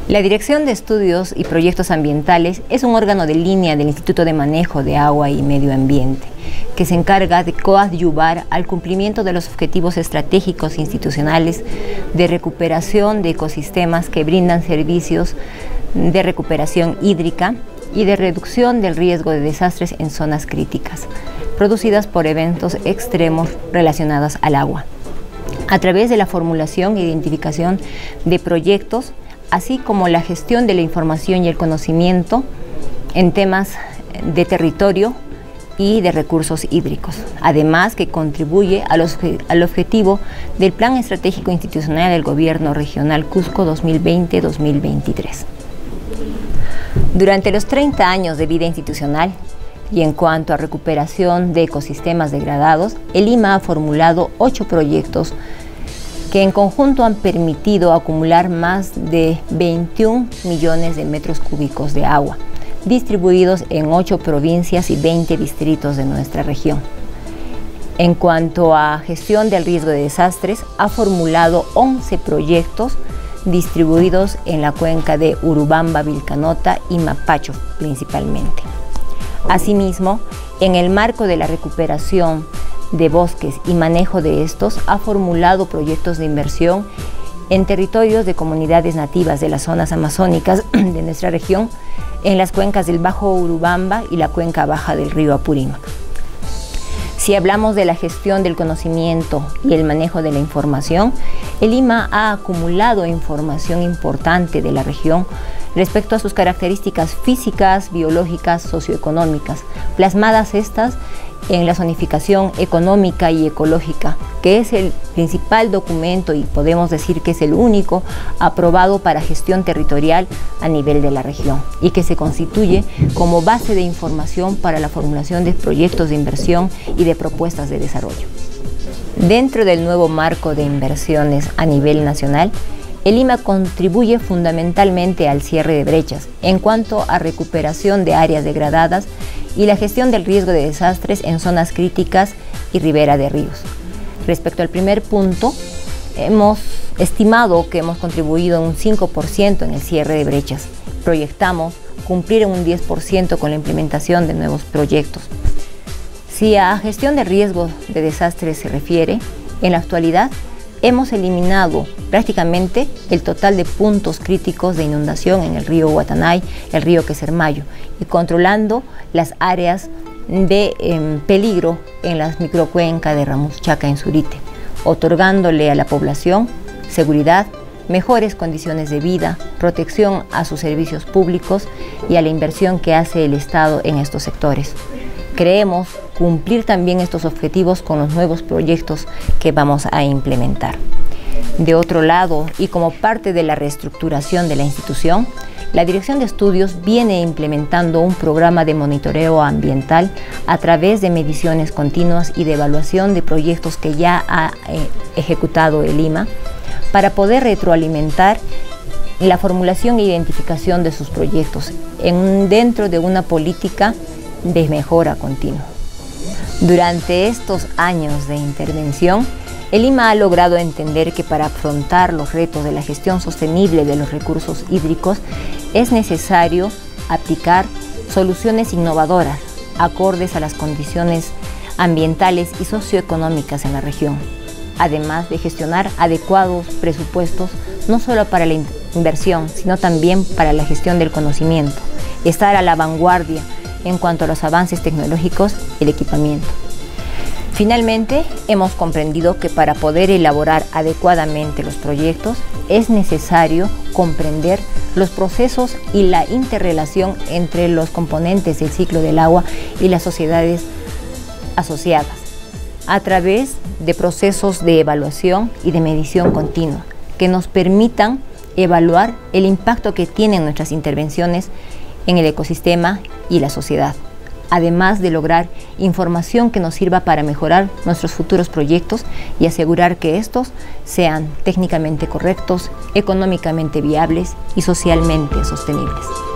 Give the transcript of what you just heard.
La Dirección de Estudios y Proyectos Ambientales es un órgano de línea del Instituto de Manejo de Agua y Medio Ambiente, que se encarga de coadyuvar al cumplimiento de los objetivos estratégicos institucionales de recuperación de ecosistemas que brindan servicios de recuperación hídrica y de reducción del riesgo de desastres en zonas críticas, producidas por eventos extremos relacionados al agua, a través de la formulación e identificación de proyectos, así como la gestión de la información y el conocimiento en temas de territorio y de recursos hídricos, además que contribuye al objetivo del Plan Estratégico Institucional del Gobierno Regional Cusco 2020-2023. Durante los 30 años de vida institucional y en cuanto a recuperación de ecosistemas degradados, el IMA ha formulado 8 proyectos que en conjunto han permitido acumular más de 21 millones de metros cúbicos de agua, distribuidos en 8 provincias y 20 distritos de nuestra región. En cuanto a gestión del riesgo de desastres, ha formulado 11 proyectos distribuidos en la cuenca de Urubamba, Vilcanota y Mapacho principalmente. Asimismo, en el marco de la recuperación de bosques y manejo de estos, ha formulado proyectos de inversión en territorios de comunidades nativas de las zonas amazónicas de nuestra región, en las cuencas del Bajo Urubamba y la cuenca baja del río Apurímac. Si hablamos de la gestión del conocimiento y el manejo de la información, el IMA ha acumulado información importante de la región respecto a sus características físicas, biológicas, socioeconómicas, plasmadas estas en la zonificación económica y ecológica, que es el principal documento y podemos decir que es el único aprobado para gestión territorial a nivel de la región y que se constituye como base de información para la formulación de proyectos de inversión y de propuestas de desarrollo. Dentro del nuevo marco de inversiones a nivel nacional, el IMA contribuye fundamentalmente al cierre de brechas en cuanto a recuperación de áreas degradadas y la gestión del riesgo de desastres en zonas críticas y ribera de ríos. Respecto al primer punto, hemos estimado que hemos contribuido un 5% en el cierre de brechas. Proyectamos cumplir en un 10% con la implementación de nuevos proyectos. Si a gestión de riesgo de desastres se refiere, en la actualidad hemos eliminado prácticamente el total de puntos críticos de inundación en el río Guatanay, el río Quesermayo, y controlando las áreas de peligro en las microcuencas de Ramuchaca en Surite, otorgándole a la población seguridad, mejores condiciones de vida, protección a sus servicios públicos y a la inversión que hace el Estado en estos sectores. Creemos cumplir también estos objetivos con los nuevos proyectos que vamos a implementar. De otro lado, y como parte de la reestructuración de la institución, la Dirección de Estudios viene implementando un programa de monitoreo ambiental a través de mediciones continuas y de evaluación de proyectos que ya ha ejecutado el IMA para poder retroalimentar la formulación e identificación de sus proyectos dentro de una política de mejora continua. Durante estos años de intervención, el IMA ha logrado entender que para afrontar los retos de la gestión sostenible de los recursos hídricos es necesario aplicar soluciones innovadoras, acordes a las condiciones ambientales y socioeconómicas en la región, además de gestionar adecuados presupuestos no solo para la inversión, sino también para la gestión del conocimiento, estar a la vanguardia en cuanto a los avances tecnológicos y el equipamiento. Finalmente, hemos comprendido que para poder elaborar adecuadamente los proyectos es necesario comprender los procesos y la interrelación entre los componentes del ciclo del agua y las sociedades asociadas, a través de procesos de evaluación y de medición continua, que nos permitan evaluar el impacto que tienen nuestras intervenciones en el ecosistema y la sociedad, además de lograr información que nos sirva para mejorar nuestros futuros proyectos y asegurar que estos sean técnicamente correctos, económicamente viables y socialmente sostenibles.